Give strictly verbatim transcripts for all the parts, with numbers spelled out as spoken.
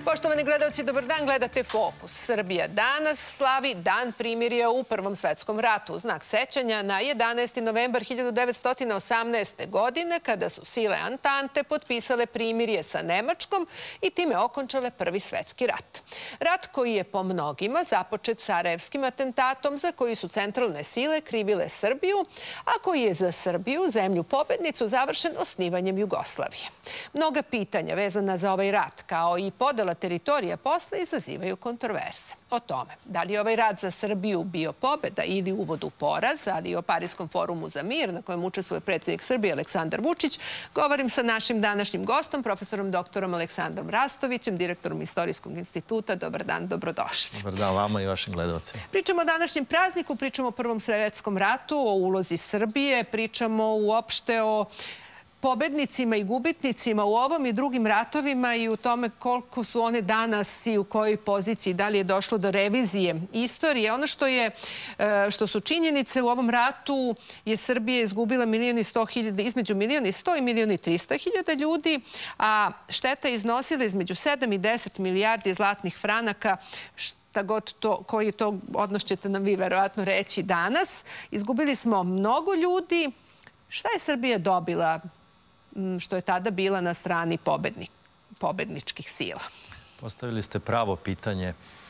Poštovani gledalci, dobar dan, gledate Fokus. Srbija danas slavi Dan primirja u Prvom svetskom ratu, u znak sećanja na jedanaesti novembar hiljadu devetsto osamnaeste. godine, kada su sile Antante potpisale primirje sa Nemačkom i time okončale Prvi svetski rat. Rat koji je po mnogima započet sarajevskim atentatom za koji su centralne sile krivile Srbiju, a koji je za Srbiju, zemlju pobednicu, završen osnivanjem Jugoslavije. Mnoga pitanja vezana za ovaj rat, kao i podela teritorija posle, izazivaju kontroverze. O tome, da li je ovaj rat za Srbiju bio pobeda ili uvod u poraz, ali i o Pariskom forumu za mir na kojem učestvuje predsjednik Srbije Aleksandar Vučić, govorim sa našim današnjim gostom, profesorom doktorom Aleksandrom Rastovićem, direktorom Istorijskog instituta. Dobar dan, dobrodošli. Dobar dan vama i vašim gledalcima. Pričamo o današnjem prazniku, pričamo o Prvom svetskom ratu, o ulozi Srbije, pričamo uopšte o pobednicima i gubitnicima u ovom i drugim ratovima i u tome koliko su one danas i u kojoj poziciji, da li je došlo do revizije istorije. Ono što je, što su činjenice u ovom ratu je Srbija izgubila milion i sto hiljada, između milion i sto i milion i trista hiljada ljudi, a šteta je iznosila između sedam i deset milijardi zlatnih franaka, šta god to, koji to odnos ćete nam vi verovatno reći danas. Izgubili smo mnogo ljudi. Šta je Srbija dobila što je tada bila na strani pobednik, pobedničkih sila? Postavili ste pravo pitanje,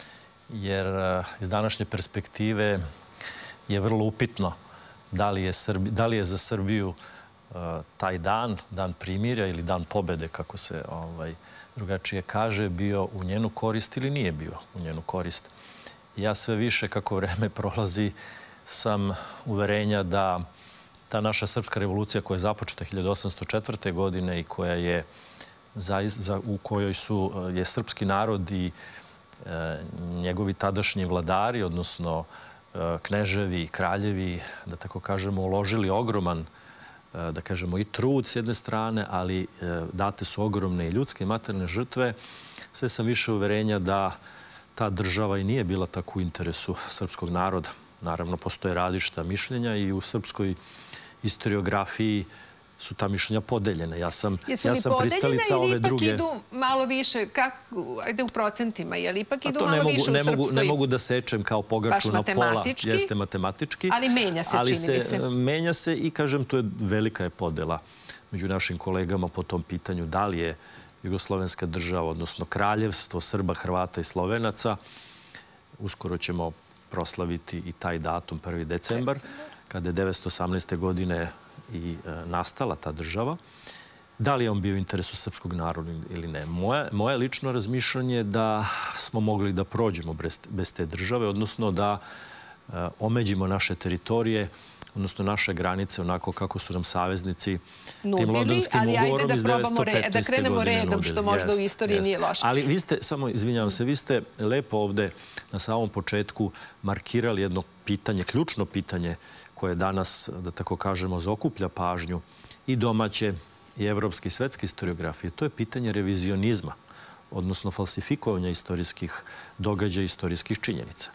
jer iz današnje perspektive je vrlo upitno da li je, Srbi, da li je za Srbiju uh, taj dan, dan primirja ili dan pobede, kako se ovaj, drugačije kaže, bio u njenu korist ili nije bio u njenu korist. Ja sve više, kako vreme prolazi, sam uverenja da ta naša srpska revolucija koja je započeta hiljadu osamsto četvrte. godine i koja je za, u kojoj su je srpski narod i e, njegovi tadašnji vladari, odnosno e, kneževi i kraljevi, da tako kažemo, uložili ogroman, e, da kažemo, i trud s jedne strane, ali e, date su ogromne i ljudske i materijalne žrtve. Sve sam više uverenja da ta država i nije bila tako u interesu srpskog naroda. Naravno, postoje različita mišljenja i u srpskoj historiografiji su ta mišljenja podeljene. Ja sam, Jesu ja sam pristalica ove druge... Jesu li podeljene ili ipak idu malo više, kako, ajde u procentima, je li ipak idu malo mogu, više ne u srpskoj? Mogu, ne mogu da sečem kao pogaču na pola. Jeste matematički. Ali menja se, ali čini mi se. Menja se i, kažem, to je velika je podela među našim kolegama po tom pitanju da li je jugoslovenska država, odnosno kraljevstvo Srba, Hrvata i Slovenaca. Uskoro ćemo proslaviti i taj datum, prvi decembar, kada je devetsto osamnaeste. godine i e, nastala ta država. Da li je on bio u interesu srpskog naroda ili ne? Moje, moje lično razmišljanje je da smo mogli da prođemo bez, bez te države, odnosno da e, omeđimo naše teritorije, odnosno naše granice, onako kako su nam saveznici tim londonskim ugovorom iz devetsto petnaeste. Da krenemo redom, što možda u istoriji nije loše. Ali vi ste, samo izvinjavam se, vi ste lepo ovde na samom početku markirali jedno pitanje, ključno pitanje koje danas, da tako kažemo, zaokuplja pažnju i domaće i evropske i svetske historiografije. To je pitanje revizionizma, odnosno falsifikovanja istorijskih događaja i istorijskih činjenica.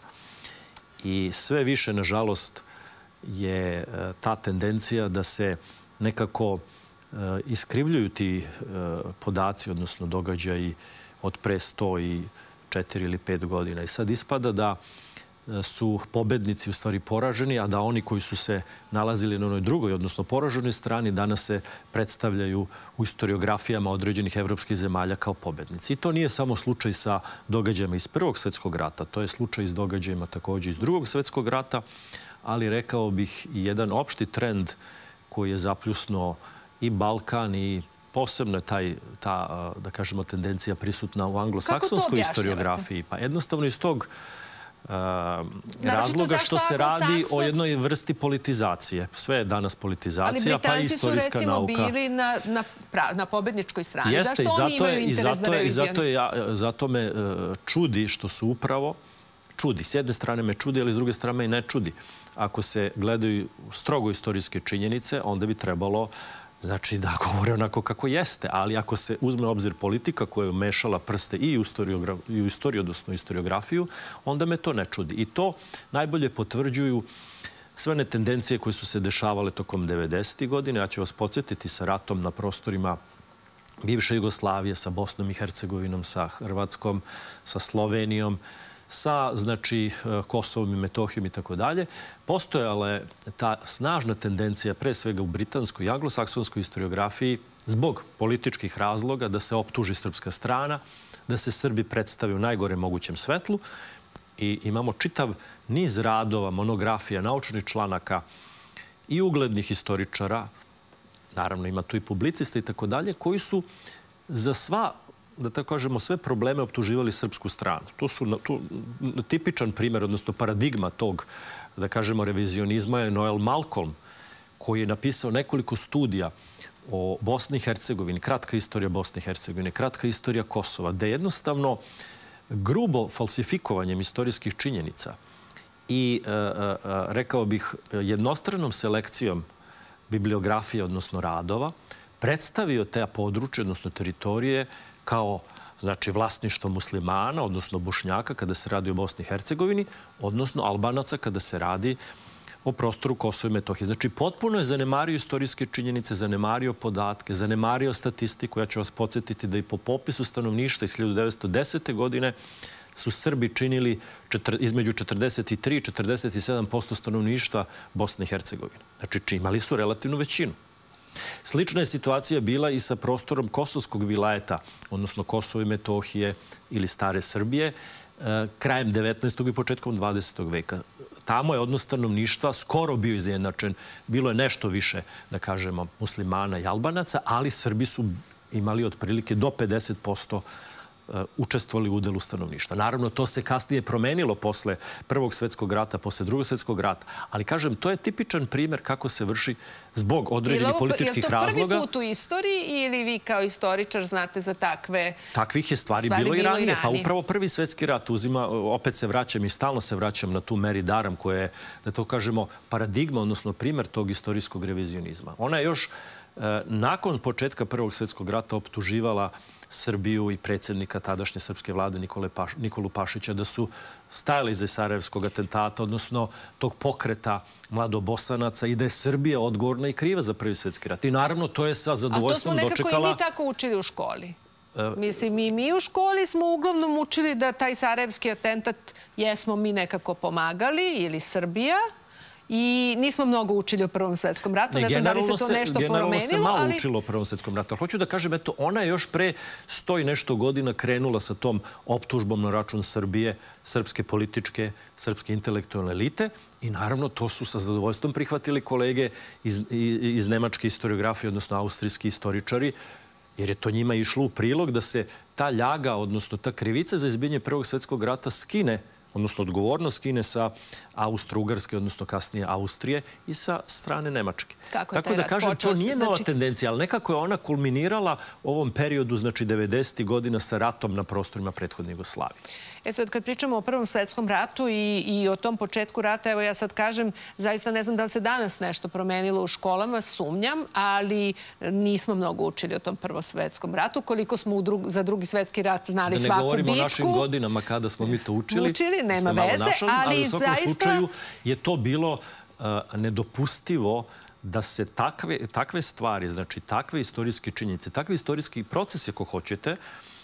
I sve više, nažalost, je ta tendencija da se nekako iskrivljuju ti podaci, odnosno događaji od pre sto i četiri ili pet godina. I sad ispada da su pobednici u stvari poraženi, a da oni koji su se nalazili na onoj drugoj, odnosno poraženoj strani, danas se predstavljaju u historiografijama određenih evropskih zemalja kao pobednici. I to nije samo slučaj sa događajima iz Prvog svjetskog rata, to je slučaj s događajima također iz Drugog svjetskog rata, ali rekao bih i jedan opšti trend koji je zapljusnuo i Balkan i posebno je taj, ta, da kažemo, tendencija prisutna u anglosaksonskoj historiografiji. Pa jednostavno iz tog uh, razloga što se radi o jednoj vrsti politizacije. Sve je danas politizacija, pa i istorijska nauka. Ali Britanci su recimo bili na, na, na pobedničkoj strani. Jeste, zašto oni imaju je, interes zato da je, revizion? zato, je, ja, zato me uh, čudi što su upravo čudi. S jedne strane me čudi, ali s druge strane i ne čudi. Ako se gledaju strogo istorijske činjenice, onda bi trebalo, znači, da govore onako kako jeste. Ali ako se uzme u obzir politika koja je umešala prste i u, i u istoriju, odnosno historiografiju, onda me to ne čudi. I to najbolje potvrđuju sve one tendencije koje su se dešavale tokom devedesetih godina. Ja ću vas podsjetiti sa ratom na prostorima bivše Jugoslavije, sa Bosnom i Hercegovinom, sa Hrvatskom, sa Slovenijom, sa, znači, Kosovom i Metohijom i tako dalje, postojala je ta snažna tendencija, pre svega u britanskoj i anglosaksonskoj historiografiji, zbog političkih razloga da se optuži srpska strana, da se Srbi predstave u najgore mogućem svetlu. I imamo čitav niz radova, monografija, naučnih članaka i uglednih historičara, naravno ima tu i publicista i tako dalje, koji su za sva, da tako kažemo, sve probleme optuživali srpsku stranu. To su tu, tipičan primjer, odnosno paradigma tog, da kažemo, revizionizma je Noel Malcolm, koji je napisao nekoliko studija o Bosni i Hercegovini, kratka istorija Bosne i Hercegovine, kratka istorija Kosova, da jednostavno grubo falsifikovanjem istorijskih činjenica i, e, e, rekao bih, jednostranom selekcijom bibliografije, odnosno radova, predstavio te područje, odnosno teritorije, kao, znači, vlasništvo muslimana, odnosno Bošnjaka, kada se radi o Bosni i Hercegovini, odnosno Albanaca, kada se radi o prostoru Kosova i Metohije. Znači, potpuno je zanemario istorijske činjenice, zanemario podatke, zanemario statistiku. Ja ću vas podsjetiti da i po popisu stanovništva iz hiljadu devetsto desete. godine su Srbi činili između četrdeset tri i četrdeset sedam posto stanovništva Bosne i Hercegovine. Znači, imali su relativnu većinu. Slična je situacija bila i sa prostorom Kosovskog vilajeta, odnosno Kosova i Metohije ili Stare Srbije, krajem devetnaestog i početkom dvadesetog veka. Tamo je odnos stanovništva skoro bio izjednačen. Bilo je nešto više, da kažemo, muslimana i Albanaca, ali Srbi su imali otprilike do pedeset posto učestvovali u udelu stanovništva. Naravno, to se kasnije promenilo posle Prvog svjetskog rata, posle Drugog svjetskog rata. Ali, kažem, to je tipičan primjer kako se vrši zbog određenih političkih razloga. Je li to prvi put u istoriji ili vi kao istoričar znate za takve... Takvih je stvari bilo i ranije. Pa upravo Prvi svjetski rat uzima, opet se vraćam i stalno se vraćam na tu Mary Durham koja je, da to kažemo, paradigma, odnosno primjer tog istorijskog revizionizma. Ona je još nakon početka Prvog svjetskog rata optuživala Srbiju i predsjednika tadašnje srpske vlade Nikolu Pašića da su stajali iza sarajevskog atentata, odnosno tog pokreta mladobosanaca i da je Srbija odgovorna i kriva za Prvi svjetski rat. I naravno to je sa zadovoljstvom dočekala... A to smo nekako i mi tako učili u školi. Mislim, i mi u školi smo uglavnom učili da taj sarajevski atentat jesmo mi nekako pomagali ili Srbija. I nismo mnogo učili o Prvom svjetskom ratu. Ne znam da li se to nešto promenilo. Generalno se malo učilo o Prvom svjetskom ratu. Hoću da kažem, eto, ona je još pre sto i nešto godina krenula sa tom optužbom na račun Srbije, srpske političke, srpske intelektualne elite. I naravno, to su sa zadovoljstvom prihvatili kolege iz, iz nemačke historiografije, odnosno austrijski istoričari, jer je to njima išlo u prilog da se ta ljaga, odnosno ta krivica za izbijanje Prvog svjetskog rata skine, odnosno odgovornost skine sa Austro-Ugarske, odnosno kasnije Austrije i sa strane Nemačke. Tako da kažem, to nije nova tendencija, ali nekako je ona kulminirala u ovom periodu, znači devedesetih godina sa ratom na prostorima prethodne Jugoslavije. E sad, kad pričamo o Prvom svjetskom ratu i, i o tom početku rata, evo ja sad kažem, zaista ne znam da li se danas nešto promenilo u školama, sumnjam, ali nismo mnogo učili o tom Prvom svjetskom ratu. Koliko smo u drug, za Drugi svjetski rat znali svaku bitku. Da ne govorimo o našim godinama kada smo mi to učili. Učili, nema veze, našali, ali, ali u svakom zaista... slučaju je to bilo uh, nedopustivo da se takve, takve stvari, znači takve istorijske činjenice, takve istorijski procesi, ako hoćete,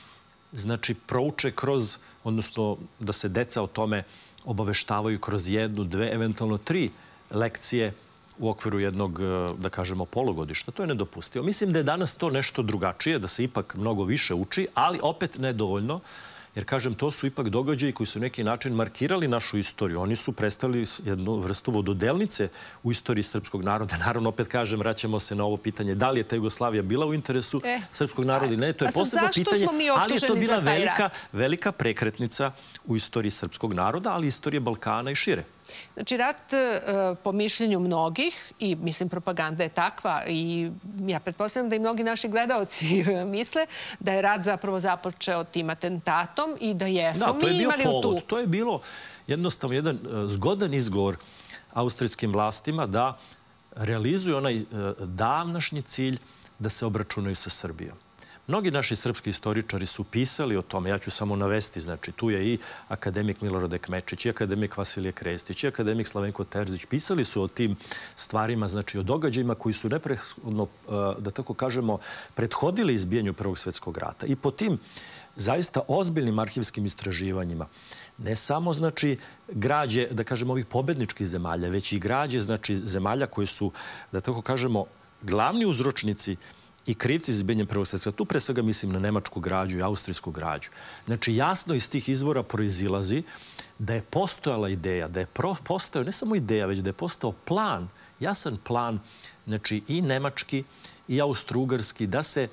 znači prouče kroz, odnosno da se deca o tome obaveštavaju kroz jednu, dve, eventualno tri lekcije u okviru jednog, da kažemo, polugodišta. To je nedopustivo. Mislim da je danas to nešto drugačije, da se ipak mnogo više uči, ali opet nedovoljno, jer, kažem, to su ipak događaji koji su neki način markirali našu istoriju. Oni su predstavili jednu vrstu vododelnice u istoriji srpskog naroda. Naravno, opet kažem, vraćamo se na ovo pitanje da li je ta Jugoslavija bila u interesu e, srpskog naroda ili ne. To je posebno pitanje, ali je to bila velika, velika prekretnica u istoriji srpskog naroda, ali i istorije Balkana i šire. Znači, rat, po mišljenju mnogih, i mislim propaganda je takva, i ja pretpostavljam da i mnogi naši gledaoci misle da je rat zapravo započeo tim atentatom i da jesmo mi imali u tu... To je bilo jednostavno jedan zgodan izgovor austrijskim vlastima da realizuju onaj davnašnji cilj da se obračunaju sa Srbijom. Mnogi naši srpski istoričari su pisali o tome. Ja ću samo navesti, znači tu je i akademik Milorad Ekmečić, i akademik Vasilije Krestić, i akademik Slavenko Terzić. Pisali su o tim stvarima, znači o događajima koji su neprehodno, da tako kažemo, prethodili izbijanju Prvog svjetskog rata. I po tim zaista ozbiljnim arhivskim istraživanjima, ne samo, znači, građe, da kažemo, ovih pobedničkih zemalja, već i građe, znači, zemalja koje su, da tako kažemo, glavni uzročnici i krivci za izbijanje Prvog svjetskog rata. Tu pre svega mislim na nemačku građu i austrijsku građu. Znači, jasno iz tih izvora proizilazi da je postojala ideja, da je postojao ne samo ideja, već da je postao plan, jasan plan, znači, i nemački i austrougarski, da se,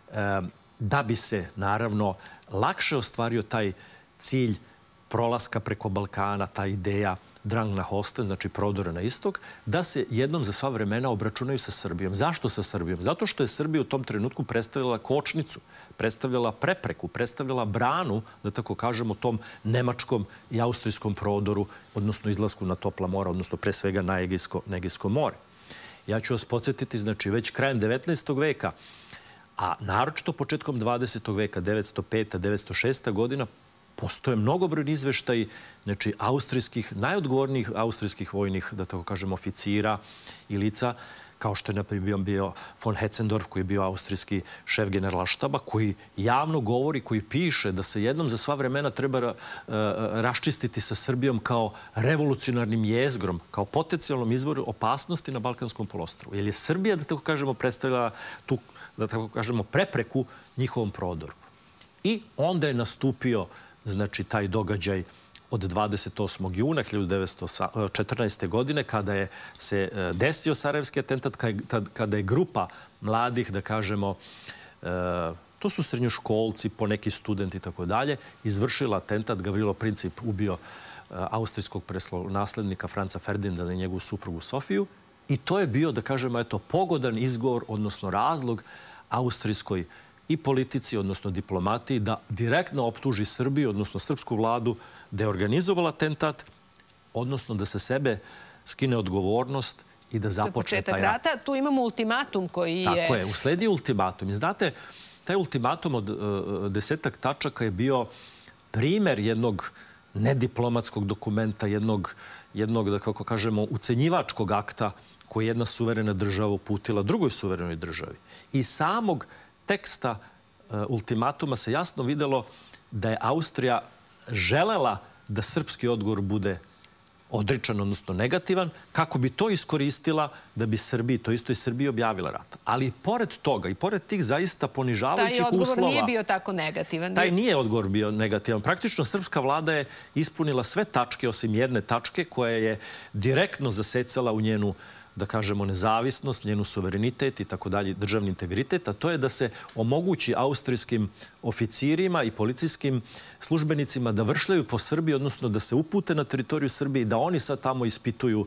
da bi se, naravno, lakše ostvario taj cilj prolaska preko Balkana, ta ideja Drang na Hoste, znači prodora na istok, da se jednom za sva vremena obračunaju sa Srbijom. Zašto sa Srbijom? Zato što je Srbija u tom trenutku predstavljala kočnicu, predstavljala prepreku, predstavljala branu, da tako kažemo, tom nemačkom i austrijskom prodoru, odnosno izlasku na topla mora, odnosno pre svega na Egejsko, na Egejsko more. Ja ću vas podsjetiti, znači, već krajem devetnaestog veka, a naročito početkom dvadesetog veka, devetsto peta devetsto šesta godina, postoje mnogobrojni izveštaji, znači, austrijskih, najodgovornijih austrijskih vojnih, da tako kažem, oficira i lica, kao što je, na primjer, bio von Hetzendorf, koji je bio austrijski šef generalštaba, koji javno govori, koji piše da se jednom za sva vremena treba raščistiti sa Srbijom kao revolucionarnim jezgrom, kao potencijalnom izvoru opasnosti na Balkanskom poluostrvu. Jer je Srbija, da tako kažemo, predstavlja tu, da tako kažemo, prepreku njihovom prodoru. I onda je nastupio, znači, taj događaj od dvadeset osmog juna hiljadu devetsto četrnaeste. godine, kada je se desio Sarajevski atentat, kada je grupa mladih, da kažemo, to su srednjoškolci, poneki studenti i tako dalje, izvršila atentat. Gavrilo Princip ubio austrijskog naslednika Franca Ferdinanda i njegovu suprugu Sofiju. I to je bio, da kažemo, eto, pogodan izgovor, odnosno razlog austrijskoj i politici, odnosno diplomatiji, da direktno optuži Srbiju, odnosno srpsku vladu, da je organizovala atentat, odnosno da se sebe skine odgovornost i da započne taj rat. Za početak rata tu imamo ultimatum koji je... Tako je, usledio ultimatum. I znate, taj ultimatum od desetak tačaka je bio primer jednog nediplomatskog dokumenta, jednog, jednog, da kako kažemo, ucenjivačkog akta koji je jedna suverena država uputila drugoj suverenoj državi. I samog teksta ultimatuma se jasno videlo da je Austrija želela da srpski odgovor bude odričan, odnosno negativan, kako bi to iskoristila da bi Srbiji, to isto i Srbiji, objavila rat. Ali pored toga i pored tih zaista ponižavajućih uslova... Taj odgovor nije bio tako negativan. Taj nije odgovor bio negativan. Praktično srpska vlada je ispunila sve tačke, osim jedne tačke, koja je direktno zasecala u njenu, da kažemo, nezavisnost, njenu suverenitet i tako dalje, državni integritet, a to je da se omogući austrijskim oficirima i policijskim službenicima da vršljaju po Srbiji, odnosno da se upute na teritoriju Srbije i da oni sad tamo ispituju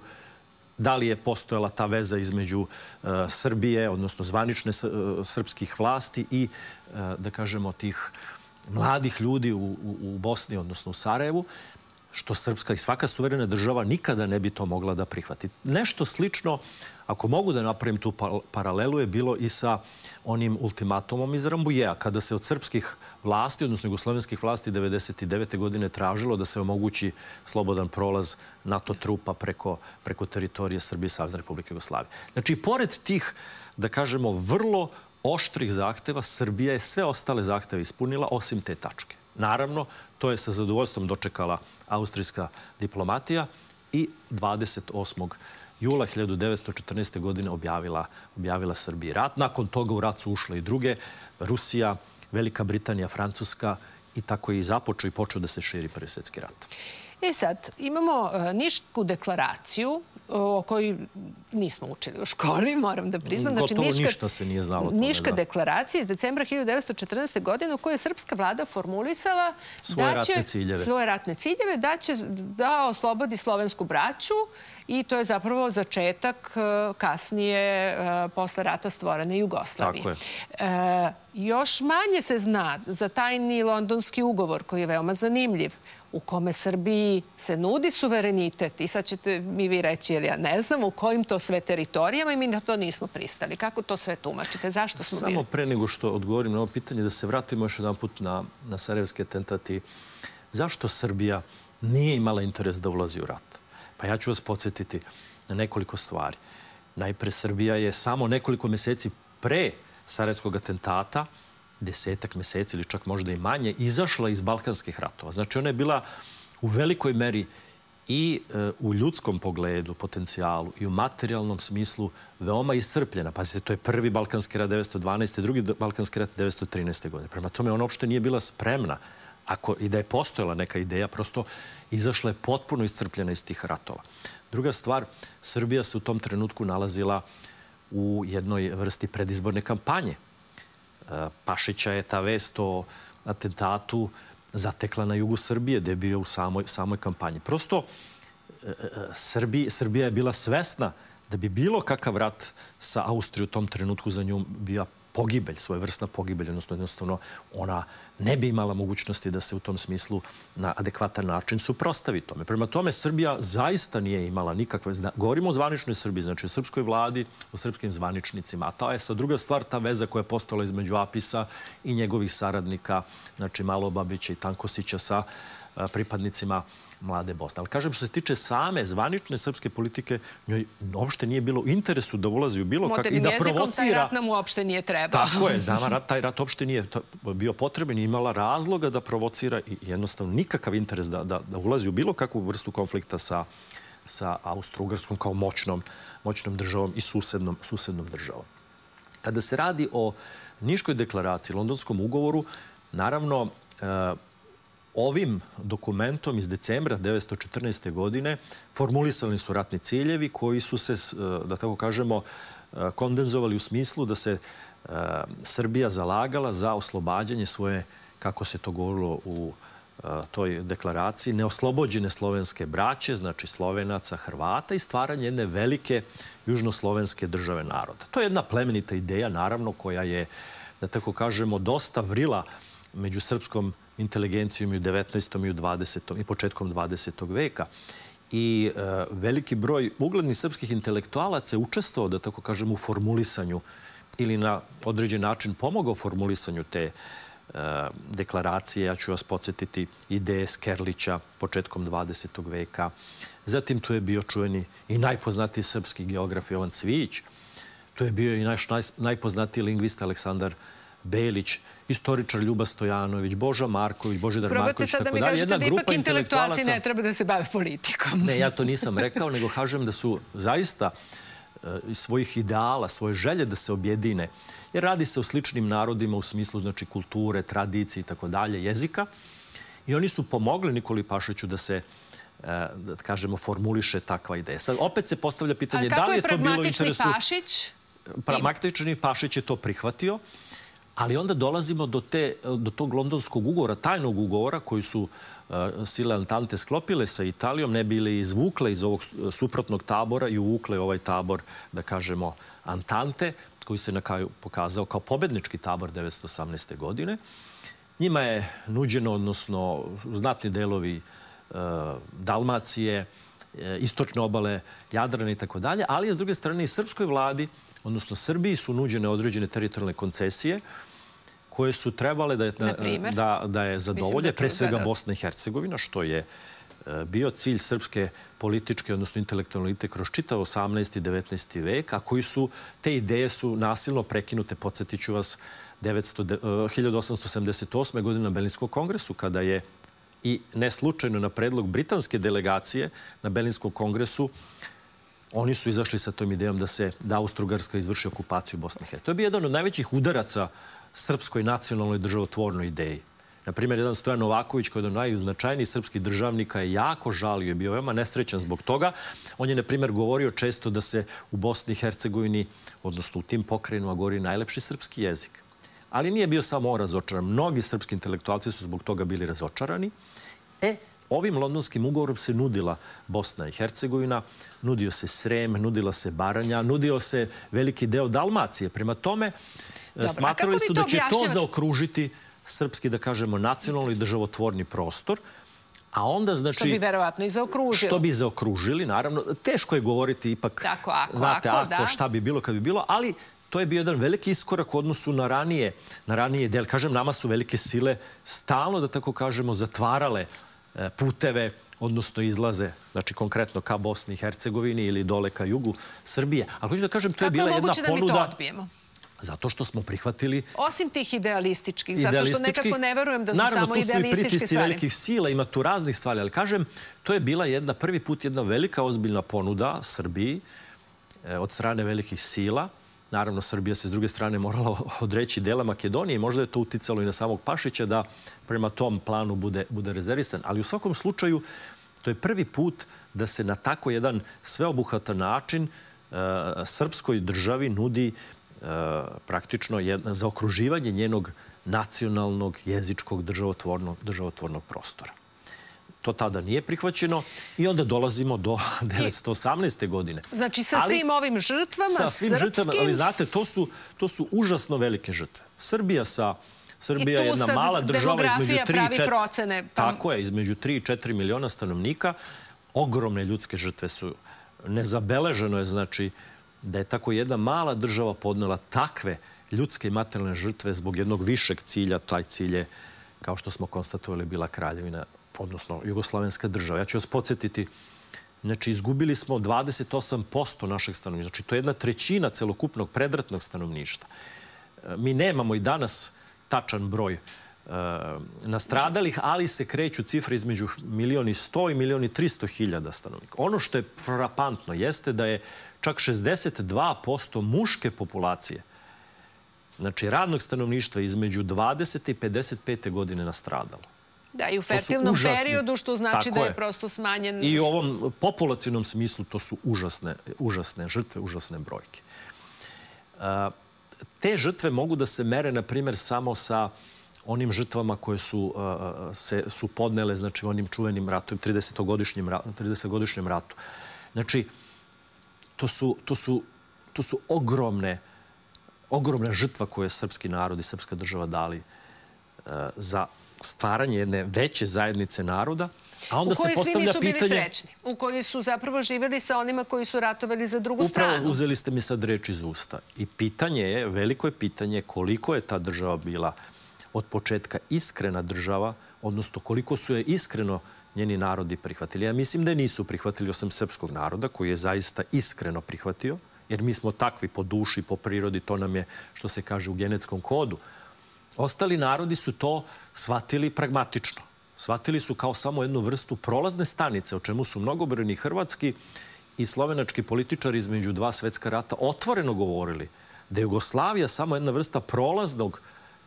da li je postojala ta veza između Srbije, odnosno zvanične srpskih vlasti i, da kažemo, tih mladih ljudi u Bosni, odnosno u Sarajevu, što srpska i svaka suverena država nikada ne bi to mogla da prihvati. Nešto slično, ako mogu da napravim tu paralelu, je bilo i sa onim ultimatumom iz Rambujeja, kada se od srpskih vlasti, odnosno jugoslovenskih vlasti devedeset devete. godine tražilo da se omogući slobodan prolaz NATO trupa preko, preko teritorije Srbije i Savezne Republike Jugoslavije. Znači, pored tih, da kažemo, vrlo oštrih zahteva, Srbija je sve ostale zahteve ispunila, osim te tačke. Naravno, to je sa zadovoljstvom dočekala austrijska diplomatija i dvadeset osmog jula hiljadu devetsto četrnaeste. godine objavila, objavila Srbiji rat. Nakon toga u rat su ušle i druge, Rusija, Velika Britanija, Francuska, i tako je i započeo i počeo da se širi Prvi svjetski rat. E sad, imamo Nišku deklaraciju o kojoj nismo učili u školi, moram da priznam. Gotovo ništa se nije znalo o tome. Niška deklaracija iz decembra hiljadu devetsto četrnaeste. godine u kojoj je srpska vlada formulisala svoje ratne ciljeve. Svoje ratne ciljeve, da će da oslobodi slovensku braću i to je zapravo začetak kasnije posle rata stvorene Jugoslavije. Tako je. Još manje se zna za tajni londonski ugovor koji je veoma zanimljiv, u kome Srbiji se nudi suverenitet. I sad ćete mi vi reći, jer ja ne znam u kojim to sve teritorijama i mi na to nismo pristali. Kako to sve tumačite? Zašto smo bili? Samo pre nego što odgovorim na ovo pitanje, da se vratimo još jedan put na, na sarajevski atentat i zašto Srbija nije imala interes da ulazi u rat? Pa ja ću vas podsjetiti na nekoliko stvari. Najpre, Srbija je samo nekoliko meseci pre sarajevskog atentata, desetak meseci ili čak možda i manje, izašla iz balkanskih ratova. Znači, ona je bila u velikoj meri i e, u ljudskom pogledu, potencijalu i u materijalnom smislu veoma iscrpljena. Pazite, to je prvi balkanski rat devetsto dvanaeste. drugi balkanski rat devetsto trinaeste. godine. Prema tome, ona uopšte nije bila spremna. Ako i da je postojala neka ideja, prosto izašla je potpuno iscrpljena iz tih ratova. Druga stvar, Srbija se u tom trenutku nalazila u jednoj vrsti predizborne kampanje. Pašića je ta vest o atentatu zatekla na jugu Srbije, gde je bio u samoj, samoj kampanji. Prosto, Srbi, Srbija je bila svesna da bi bilo kakav rat sa Austrijom u tom trenutku za nju bio pogibelj, svojevrsna pogibelj, odnosno jednostavno ona ne bi imala mogućnosti da se u tom smislu na adekvatan način suprotstavi tome. Prema tome, Srbija zaista nije imala nikakve... Govorimo o zvaničnoj Srbiji, znači o srpskoj vladi, o srpskim zvaničnicima. A ta je sad druga stvar, ta veza koja je postojala između Apisa i njegovih saradnika, znači Malobabića i Tankosića sa pripadnicima Mlade Bosne. Ali kažem, što se tiče same zvanične srpske politike, njoj uopšte nije bilo interesu da ulazi u bilo kak i da provocira... Modernim jezikom taj rat nam uopšte nije trebao. Tako je, nama taj rat uopšte nije bio potreban i imala razloga da provocira i jednostavno nikakav interes da, da, da ulazi u bilo kakvu vrstu konflikta sa, sa Austro-Ugarskom kao moćnom, moćnom državom i susednom, susednom državom. Kada se radi o Niškoj deklaraciji, Londonskom ugovoru, naravno, e, ovim dokumentom iz decembra devetsto četrnaeste. godine formulisani su ratni ciljevi koji su se, da tako kažemo, kondenzovali u smislu da se Srbija zalagala za oslobađanje svoje, kako se to govorilo u toj deklaraciji, neoslobođene slovenske braće, znači Slovenaca, Hrvata i stvaranje jedne velike južnoslovenske države naroda. To je jedna plemenita ideja, naravno, koja je, da tako kažemo, dosta vrila među srpskom inteligencijom i u devetnaestom i u dvadesetom i početkom dvadesetog veka. I e, veliki broj uglednih srpskih intelektualaca je učestvovao, da tako kažem, u formulisanju ili na određen način pomogao formulisanju te e, deklaracije. Ja ću vas podsjetiti ideje Skerlića početkom dvadesetog veka. Zatim tu je bio čuveni i najpoznatiji srpski geograf Jovan Cvijić. Tu je bio i naš naj, najpoznatiji lingvista Aleksandar Belić, istoričar Ljuba Stojanović, Boža Marković, Božidar Marković, tako dalje. Probate sad da mi kažete da ipak intelektualci ne treba da se bave politikom. Ne, ja to nisam rekao, nego kažem da su zaista iz svojih ideala, svoje želje da se objedine, jer radi se o sličnim narodima u smislu, znači, kulture, tradicije i tako dalje, jezika. I oni su pomogli Nikoli Pašiću da se, da kažemo, formuliše takva ideja. Sad opet se postavlja pitanje da li je to bilo u interesu... A kako je pragmatični Pašić? Pragmatični Pašić je to prihvatio. Ali onda dolazimo do, te, do tog londonskog ugovora, tajnog ugovora koji su uh, sile Antante sklopile sa Italijom, ne bili izvukle iz ovog suprotnog tabora i uvukle ovaj tabor, da kažemo, Antante, koji se na kraju pokazao kao pobednički tabor devetsto osamnaeste. godine. Njima je nuđeno, odnosno znatni delovi uh, Dalmacije, uh, istočne obale Jadrana i tako dalje, ali je s druge strane i srpskoj vladi, odnosno Srbiji, su nuđene određene teritorijalne koncesije koje su trebale da je, da, da je zadovolje, pre svega Bosna i Hercegovina, što je bio cilj srpske političke, odnosno intelektualne elite kroz čitav osamnaesti i devetnaesti. vek, a koji su, te ideje su nasilno prekinute, podsjetit ću vas, hiljadu osamsto sedamdeset osme. godine na Berlinskom kongresu, kada je i ne slučajno na predlog britanske delegacije na Berlinskom kongresu oni su izašli sa tom idejom da se da Austro-Ugarska izvrši okupaciju Bosne i Hercegovine. To je bio jedan od najvećih udaraca srpskoj nacionalnoj državotvornoj ideji. Naprimjer, jedan Stojan Novaković, koji je jedan od najznačajnijih srpskih državnika, je jako žalio i bio veoma nesrećan zbog toga. On je, na primjer, govorio često da se u Bosni i Hercegovini, odnosno u tim pokrajinama, govori najlepši srpski jezik. Ali nije bio samo on razočaran. Mnogi srpski intelektualci su zbog toga bili razočarani. E, ovim londonskim ugovorom se nudila Bosna i Hercegovina, nudio se Srem, nudila se Baranja, nudio se veliki deo Dalmacije. Prema tome, smatrali su da će to zaokružiti srpski, da kažemo, nacionalno i državotvorni prostor. A onda, znači... Što bi verovatno i zaokružilo. Što bi zaokružili, naravno. Teško je govoriti ipak, tako, ako, znate, ako, ako, da. šta bi bilo kad bi bilo, ali to je bio jedan veliki iskorak u odnosu na ranije, na ranije del. Kažem, nama su velike sile stalno, da tako kažemo, zatvarale puteve, odnosno izlaze, znači konkretno ka Bosni i Hercegovini ili dole ka jugu Srbije. Ali hoću da kažem, to je bila jedna ponuda... Kako je moguće da mi to odbijemo? Zato što smo prihvatili... Osim tih idealističkih, zato što nekako ne verujem da su samo idealističke stvari. Naravno, tu su i pritisci velikih sila, ima tu raznih stvari, ali kažem, to je bila jedna, prvi put jedna velika ozbiljna ponuda Srbiji od strane velikih sila. Naravno, Srbija se s druge strane morala odreći dela Makedonije i možda je to uticalo i na samog Pašića da prema tom planu bude, bude rezervisan. Ali u svakom slučaju, to je prvi put da se na tako jedan sveobuhvatan način uh, srpskoj državi nudi uh, praktično jedna, zaokruživanje njenog nacionalnog, jezičkog, državotvornog, državotvornog prostora. To tada nije prihvaćeno i onda dolazimo do devetsto osamnaeste. godine. Znači sa svim ali, ovim žrtvama, sa svim srpskim... žrtvama, ali znate, to su, to su užasno velike žrtve. Srbija sa... Srbija je jedna mala država između tri i četiri... Procene, pa... Tako je, između tri i četiri miliona stanovnika. Ogromne ljudske žrtve su. Nezabeleženo je, znači, da je tako jedna mala država podnela takve ljudske i materijalne žrtve zbog jednog višeg cilja. Taj cilj je, kao što smo konstatovali, bila Kraljevina, odnosno Jugoslovenska država. Ja ću vas podsjetiti, znači, izgubili smo dvadeset osam posto našeg stanovništva. Znači, to je jedna trećina celokupnog predratnog stanovništva. Mi nemamo i danas tačan broj uh, nastradalih, ali se kreću cifre između milion i sto i milion i tristo hiljada stanovnika. Ono što je frapantno jeste da je čak šezdeset dva posto muške populacije, znači radnog stanovništva, između dvadesete i pedeset pete godine nastradalo. Da, i u fertilnom periodu, što znači da je prosto smanjen... I u ovom populacijnom smislu to su užasne, užasne žrtve, užasne brojke. Uh, Te žrtve mogu da se mere, na primjer, samo sa onim žrtvama koje su, uh, se, su podnele, znači, onim čuvenim ratu, tridesetogodišnjem ratu. Znači, to su, to su, to su ogromne, ogromna žrtva koje je srpski narod i srpska država dali uh, za stvaranje jedne veće zajednice naroda. A onda u kojoj se postavlja svi nisu pitanje... bili srećni. U kojoj su zapravo živjeli sa onima koji su ratovali za drugu stranu. Upravo uzeli ste mi sad reč iz usta. I pitanje je, veliko je pitanje koliko je ta država bila od početka iskrena država, odnosno koliko su je iskreno njeni narodi prihvatili. Ja mislim da je nisu prihvatili, osim srpskog naroda, koji je zaista iskreno prihvatio, jer mi smo takvi po duši, po prirodi, to nam je, što se kaže, u genetskom kodu. Ostali narodi su to shvatili pragmatično. Shvatili su kao samo jednu vrstu prolazne stanice, o čemu su mnogobrojni hrvatski i slovenački političari između dva svetska rata otvoreno govorili da je Jugoslavija samo jedna vrsta prolaznog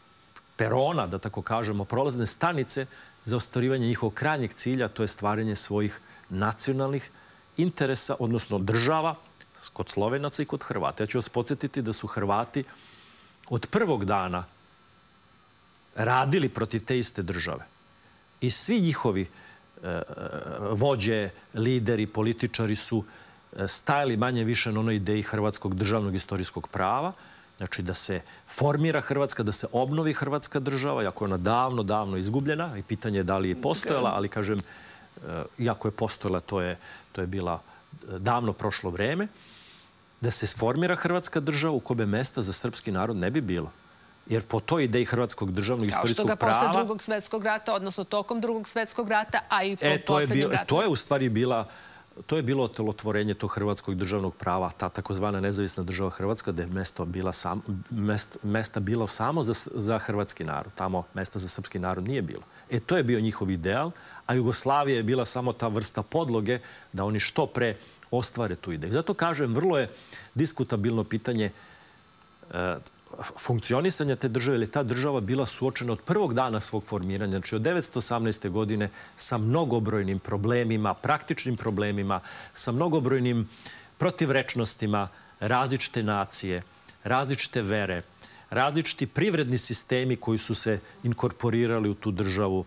perona, da tako kažemo, prolazne stanice za ostvarivanje njihovog krajnjeg cilja, to je stvaranje svojih nacionalnih interesa, odnosno država, kod Slovenaca i kod Hrvata. Ja ću vas podsjetiti da su Hrvati od prvog dana radili protiv te iste države. I svi njihovi e, vođe, lideri, političari su stajali manje više na onoj ideji hrvatskog državnog istorijskog prava, znači da se formira Hrvatska, da se obnovi Hrvatska država, iako je ona davno, davno izgubljena i pitanje je da li je postojala, ali kažem, iako je postojala, to je, to je bila davno prošlo vreme, da se formira Hrvatska država u kome mesta za srpski narod ne bi bilo. Jer po toj ideji hrvatskog državnog istorijskog prava... Kao što ga posle drugog svetskog rata, odnosno tokom drugog svetskog rata, a i po e, poslednjem ratu. To je u stvari bila... To je bilo otelotvorenje tog hrvatskog državnog prava, ta takozvana nezavisna država Hrvatska, gde je mesto bila sam, mest, mesta bilo samo za, za hrvatski narod. Tamo mesta za srpski narod nije bilo. E, to je bio njihov ideal, a Jugoslavija je bila samo ta vrsta podloge da oni što pre ostvare tu ideju. Zato kažem, vrlo je diskutabilno pitanje e, funkcionisanja te države, ili ta država bila suočena od prvog dana svog formiranja, znači od devetsto osamnaeste. godine, sa mnogobrojnim problemima, praktičnim problemima, sa mnogobrojnim protivrečnostima, različite nacije, različite vere, različiti privredni sistemi koji su se inkorporirali u tu državu,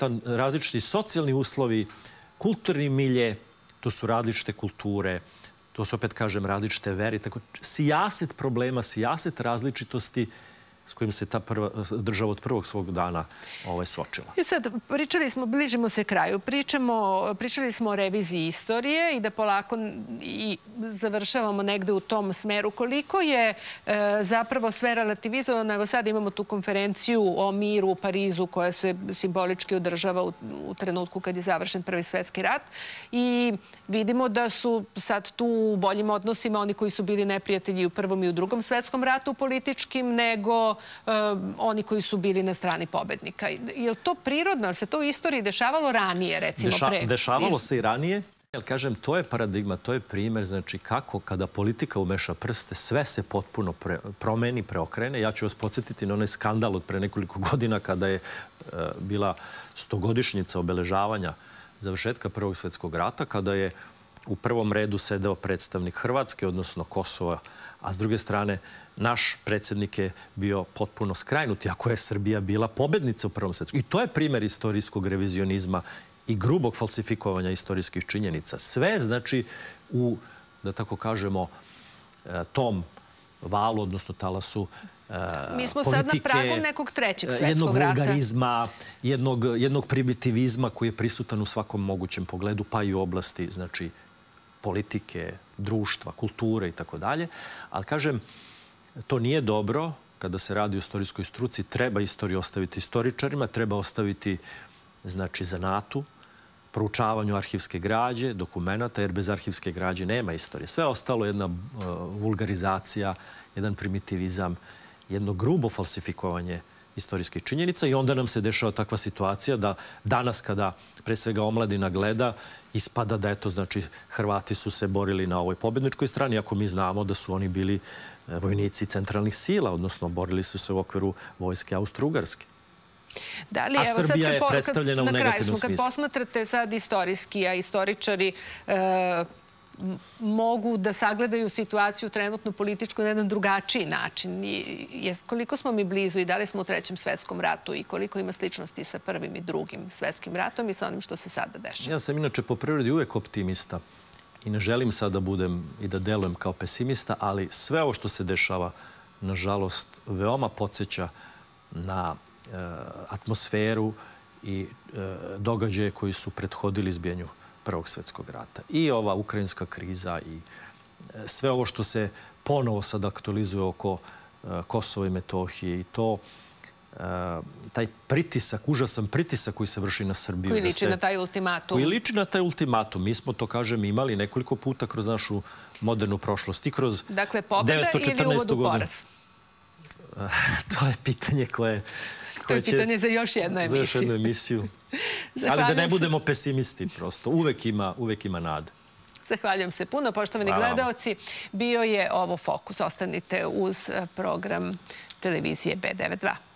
različiti socijalni uslovi, kulturni milje, to su različite kulture, to su opet, kažem, različite veri. Tako, sijaset problema, sijaset različitosti s kojim se ta prva, država od prvog svog dana ovaj, suočila. I sad, pričali smo, bližimo se kraju, pričamo, pričali smo o reviziji istorije i da polako i završavamo negde u tom smeru. Koliko je e, zapravo sve relativizovano? Evo sad imamo tu konferenciju o miru u Parizu koja se simbolički održava u, u trenutku kad je završen Prvi svetski rat i vidimo da su sad tu u boljim odnosima oni koji su bili neprijatelji u Prvom i u Drugom svetskom ratu političkim nego Uh, oni koji su bili na strani pobednika. Je li to prirodno? Je li se to u istoriji dešavalo ranije, recimo Deša, pre? Dešavalo se i ranije. Jel, kažem, to je paradigma, to je primjer, znači kako kada politika umeša prste, sve se potpuno pre, promeni, preokrene. Ja ću vas podsjetiti na onaj skandal od pre nekoliko godina kada je uh, bila stogodišnjica obeležavanja završetka Prvog svjetskog rata, kada je u prvom redu sedeo predstavnik Hrvatske, odnosno Kosova, a s druge strane naš predsjednik je bio potpuno skrajnut, iako je Srbija bila pobednica u Prvom svjetskom. I to je primjer istorijskog revizionizma i grubog falsifikovanja istorijskih činjenica. Sve, znači, u, da tako kažemo, tom valu, odnosno talasu politike, mi smo sad na pragu nekog trećeg svjetskog jednog rata. vulgarizma, jednog, jednog primitivizma koji je prisutan u svakom mogućem pogledu, pa i u oblasti, znači, politike, društva, kulture i tako dalje. Ali, kažem, to nije dobro kada se radi o istorijskoj struci. Treba istoriju ostaviti istoričarima, treba ostaviti, znači, zanatu, proučavanju arhivske građe, dokumenata, jer bez arhivske građe nema istorije. Sve ostalo je jedna uh, vulgarizacija, jedan primitivizam, jedno grubo falsifikovanje istorijskih činjenica i onda nam se dešava takva situacija da danas kada pre svega omladina gleda ispada da eto, znači, Hrvati su se borili na ovoj pobjedničkoj strani, ako mi znamo da su oni bili vojnici centralnih sila, odnosno borili su se u okviru vojske Austro-Ugarske. Da li, a evo, Srbija sad je kad, predstavljena kad, u negativnom smislu. Kad posmatrate sad istorijski, a istoričari e, mogu da sagledaju situaciju trenutno političku na jedan drugačiji način. I, je, koliko smo mi blizu i da li smo u Trećem svetskom ratu i koliko ima sličnosti sa Prvim i Drugim svetskim ratom i sa onim što se sada dešava? Ja sam inače po prirodi uvek optimista i ne želim sad da budem i da delujem kao pesimista, ali sve ovo što se dešava, nažalost, veoma podsjeća na e, atmosferu i e, događaje koji su prethodili izbijanju Prvog svjetskog rata. I ova ukrajinska kriza i e, sve ovo što se ponovo sad aktualizuje oko e, Kosova i Metohije i to taj pritisak, užasan pritisak koji se vrši na Srbiju. Koji liči na taj ultimatum. Koji liči na taj ultimatum. Mi smo to, kažem, imali nekoliko puta kroz našu modernu prošlost i kroz dakle, pobjeda ili uvod u poraz? To je pitanje koje... To je pitanje za još jednu emisiju. Za još jednu emisiju. Ali da ne budemo pesimisti, prosto. Uvek ima, uvek ima nade. Zahvaljujem se puno, poštovani gledaoci. Bio je ovo Fokus. Ostanite uz program televizije B devedeset dva.